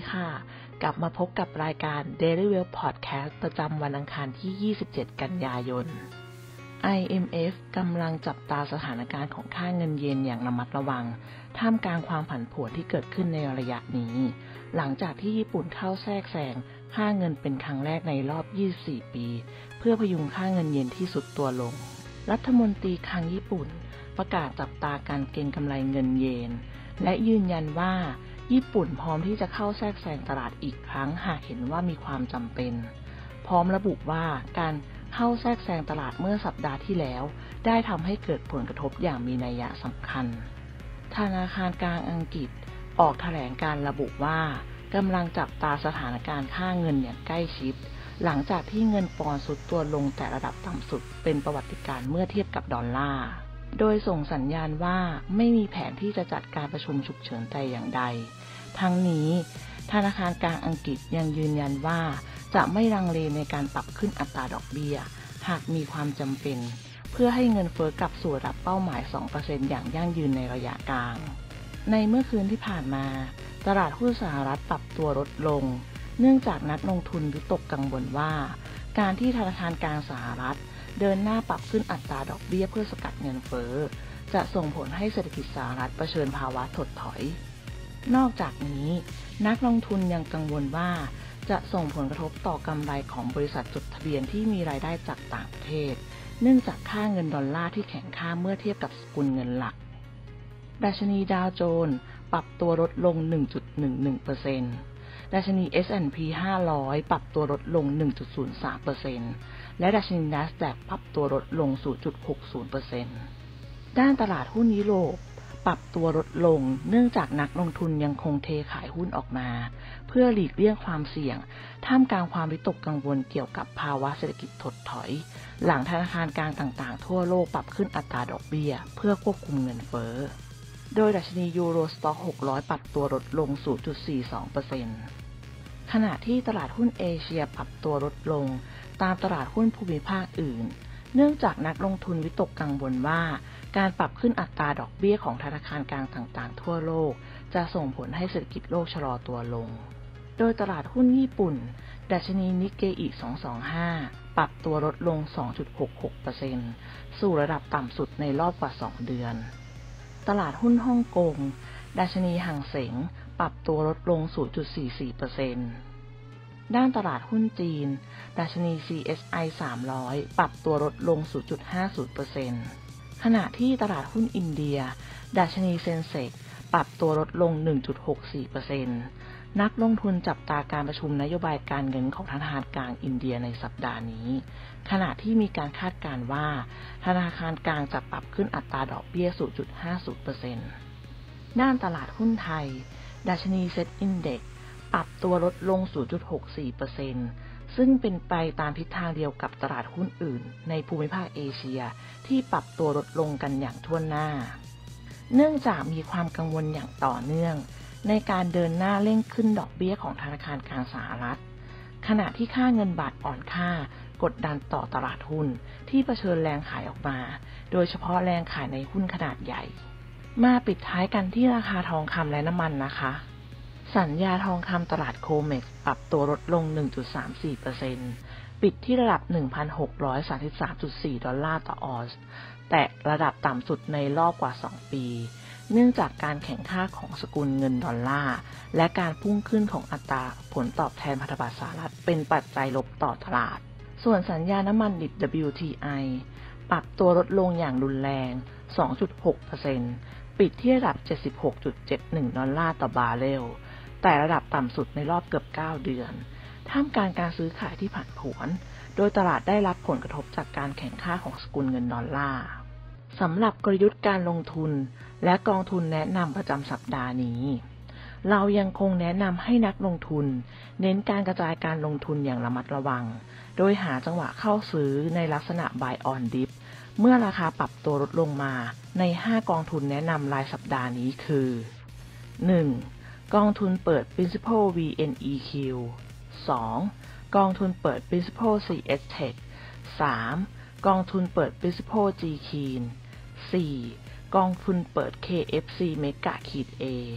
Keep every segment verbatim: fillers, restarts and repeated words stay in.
ค่ะกลับมาพบกับรายการ Daily Wealth Podcast ประจำวันอังคารที่ ยี่สิบเจ็ด กันยายน ไอ เอ็ม เอฟ กำลังจับตาสถานการณ์ของค่าเงินเยนอย่างระมัดระวังท่ามกลางความผันผวนที่เกิดขึ้นในระยะนี้หลังจากที่ญี่ปุ่นเข้าแทรกแซงค่าเงินเป็นครั้งแรกในรอบ ยี่สิบสี่ ปีเพื่อพยุงค่าเงินเยนที่สุดตัวลงรัฐมนตรีคลังญี่ปุ่นประกาศจับตาการเก็งกำไรเงินเยนและยืนยันว่าญี่ปุ่นพร้อมที่จะเข้าแทรกแซงตลาดอีกครั้งหากเห็นว่ามีความจำเป็นพร้อมระบุว่าการเข้าแทรกแซงตลาดเมื่อสัปดาห์ที่แล้วได้ทำให้เกิดผลกระทบอย่างมีนัยสำคัญธนาคารกลางอังกฤษออกแถลงการระบุว่ากำลังจับตาสถานการณ์ค่าเงินอย่างใกล้ชิดหลังจากที่เงินปอนด์ทรุดตัวลงแต่ระดับต่ำสุดเป็นประวัติการณ์เมื่อเทียบกับดอลลาร์โดยส่งสัญญาณว่าไม่มีแผนที่จะจัดการประชุมฉุกเฉินแต่อย่างใดทั้งนี้ธนาคารกลางอังกฤษยังยืนยันว่าจะไม่ลังเลในการปรับขึ้นอัตราดอกเบี้ยหากมีความจำเป็นเพื่อให้เงินเฟ้อกลับสู่ระดับเป้าหมาย สองเปอร์เซ็นต์ อย่างยั่งยืนในระยะกลางในเมื่อคืนที่ผ่านมาตลาดหุ้นสหรัฐปรับตัวลดลงเนื่องจากนักลงทุนวิตกกังวลว่าการที่ธนาคารกลางสหรัฐเดินหน้าปรับขึ้นอัตราดอกเบี้ยเพื่อสกัดเงินเฟ้อจะส่งผลให้เศรษฐกิจสหรัฐเผชิญภาวะถดถอยนอกจากนี้นักลงทุนยังกังวลว่าจะส่งผลกระทบต่อกำไรของบริษัทจดทะเบียนที่มีรายได้จากต่างประเทศเนื่องจากค่าเงินดอลลาร์ที่แข็งค่าเมื่อเทียบกับสกุลเงินหลักดัชนีดาวโจนส์ปรับตัวลดลง หนึ่งจุดหนึ่งหนึ่งเปอร์เซ็นต์ ดัชนี เอส แอนด์ พี ห้าร้อย ปรับตัวลดลง หนึ่งจุดศูนย์สามเปอร์เซ็นต์ และดัชนี NASDAQ ปรับตัวลดลง ศูนย์จุดหกศูนย์เปอร์เซ็นต์ ด้านตลาดหุ้นยุโรปปรับตัวลดลงเนื่องจากนักลงทุนยังคงเทขายหุ้นออกมาเพื่อหลีกเลี่ยงความเสี่ยงท่ามกลางความวิตกกังวลเกี่ยวกับภาวะเศรษฐกิจถดถอยหลังธนาคารกลางต่างๆทั่วโลกปรับขึ้นอัตราดอกเบี้ยเพื่อควบคุมเงินเฟ้อโดยดัชนียูโรสต็อกหกร้อยปรับตัวลดลง ศูนย์จุดสี่สองเปอร์เซ็นต์ ขณะที่ตลาดหุ้นเอเชียปรับตัวลดลงตามตลาดหุ้นภูมิภาคอื่นเนื่องจากนักลงทุนวิตกกังวลว่าการปรับขึ้นอัตราดอกเบี้ยของธนาคารกลางต่างๆทั่วโลกจะส่งผลให้เศรษฐกิจโลกชะลอตัวลงโดยตลาดหุ้นญี่ปุ่นดัชนีนิกเกอิสองร้อยยี่สิบห้าปรับตัวลดลง สองจุดหกหกเปอร์เซ็นต์ สู่ระดับต่ำสุดในรอบกว่าสองเดือนตลาดหุ้นฮ่องกงดัชนีหังเส็งปรับตัวลดลง ศูนย์จุดสี่สี่เปอร์เซ็นต์ ด้านตลาดหุ้นจีนดัชนี ซี เอส ไอ สามร้อยปรับตัวลดลง ศูนย์จุดห้าศูนย์เปอร์เซ็นต์ ขณะที่ตลาดหุ้นอินเดียดัชนีเซ็นเซ็กปรับตัวลดลง หนึ่งจุดหกสี่เปอร์เซ็นต์ นักลงทุนจับตาการประชุมนโยบายการเงินของธนาคารกลางอินเดียในสัปดาห์นี้ขณะที่มีการคาดการณ์ว่าธนาคารกลางจะปรับขึ้นอัตราดอกเบี้ย ศูนย์จุดห้าศูนย์เปอร์เซ็นต์ ด้านตลาดหุ้นไทยดัชนีเซ็ตอินเด็กซ์ปรับตัวลดลง ศูนย์จุดหกสี่เปอร์เซ็นต์ ซึ่งเป็นไปตามทิศทางเดียวกับตลาดหุ้นอื่นในภูมิภาคเอเชียที่ปรับตัวลดลงกันอย่างทั่วหน้าเนื่องจากมีความกังวลอย่างต่อเนื่องในการเดินหน้าเร่งขึ้นดอกเบี้ยของธนาคารกลางสหรัฐขณะที่ค่าเงินบาทอ่อนค่ากดดันต่อตลาดหุ้นที่เผชิญแรงขายออกมาโดยเฉพาะแรงขายในหุ้นขนาดใหญ่มาปิดท้ายกันที่ราคาทองคำและน้ำมันนะคะสัญญาทองคำตลาดโคเม็กซ์ปรับตัวลดลง หนึ่งจุดสามสี่เปอร์เซ็นต์ ปิดที่ระดับ หนึ่งพันหกร้อยสามสิบสามจุดสี่ ดอลลาร์ต่อออนซ์แตะระดับต่ำสุดในรอบกว่าสองปีเนื่องจากการแข่งข้าของสกุลเงินดอลลาร์และการพุ่งขึ้นของอัตราผลตอบแทนพันธบัตรสหรัฐเป็นปัจจัยลบต่อตลาดส่วนสัญญาน้ำมันดิบ ดับเบิลยู ที ไอ ปรับตัวลดลงอย่างรุนแรง สองจุดหกเปอร์เซ็นต์ ปิดที่ระดับ เจ็ดสิบหกจุดเจ็ดหนึ่ง ดอลลาร์ต่อบาร์เรลแต่ระดับต่ำสุดในรอบเกือบเก้าเดือนท่ามกลางการซื้อขายที่ผันผวนโดยตลาดได้รับผลกระทบจากการแข่งข้าของสกุลเงินดอลลาร์สำหรับกลยุทธ์การลงทุนและกองทุนแนะนำประจำสัปดาห์นี้เรายังคงแนะนำให้นักลงทุนเน้นการกระจายการลงทุนอย่างระมัดระวังโดยหาจังหวะเข้าซื้อในลักษณะ buy on dip เมื่อราคาปรับตัวลดลงมาในห้ากองทุนแนะนำรายสัปดาห์นี้คือ หนึ่ง กองทุนเปิด Principal วี เอ็น อี คิว สอง กองทุนเปิด Principal ซี เอส Tech สาม กองทุนเปิด Principal จี Keen สี่ กองทุนเปิด เค เอฟ ซี Mega A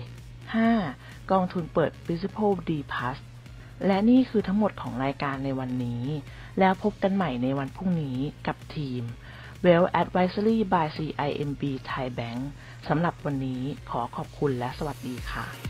ห้า กองทุนเปิด Principal D Plus และนี่คือทั้งหมดของรายการในวันนี้แล้วพบกันใหม่ในวันพรุ่งนี้กับทีม Wealth Advisory by ซี ไอ เอ็ม บี Thai Bank สำหรับวันนี้ขอขอบคุณและสวัสดีค่ะ